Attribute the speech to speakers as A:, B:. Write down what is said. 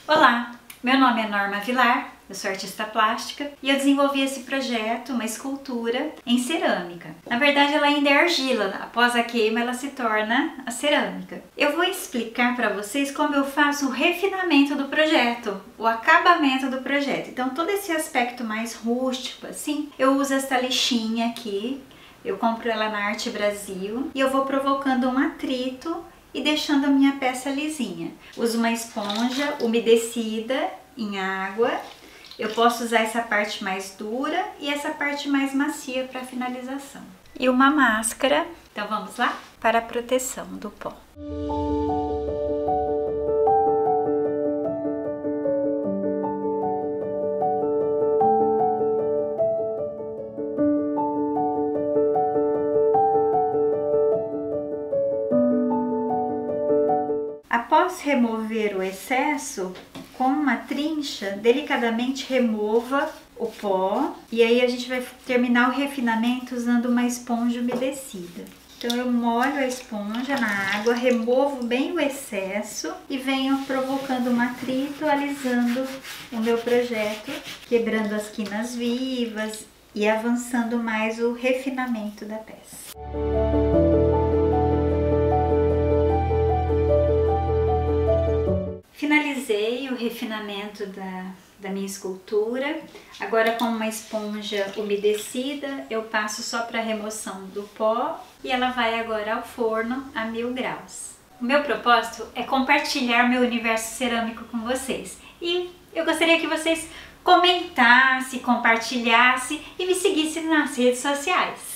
A: Olá, meu nome é Norma Vilar, eu sou artista plástica e eu desenvolvi esse projeto, uma escultura em cerâmica. Na verdade ela ainda é argila, após a queima ela se torna a cerâmica. Eu vou explicar para vocês como eu faço o refinamento do projeto, o acabamento do projeto. Então todo esse aspecto mais rústico assim, eu uso essa lixinha aqui, eu compro ela na Arte Brasil e eu vou provocando um atrito e deixando a minha peça lisinha. Uso uma esponja umedecida em água. Eu posso usar essa parte mais dura e essa parte mais macia para finalização. E uma máscara. Então vamos lá? Para a proteção do pó. Após remover o excesso, com uma trincha, delicadamente remova o pó e aí a gente vai terminar o refinamento usando uma esponja umedecida. Então eu molho a esponja na água, removo bem o excesso e venho provocando um atrito, alisando o meu projeto, quebrando as quinas vivas e avançando mais o refinamento da peça. Finalizei o refinamento da minha escultura. Agora com uma esponja umedecida eu passo só para remoção do pó e ela vai agora ao forno a 1000 graus. O meu propósito é compartilhar meu universo cerâmico com vocês e eu gostaria que vocês comentassem, compartilhassem e me seguissem nas redes sociais.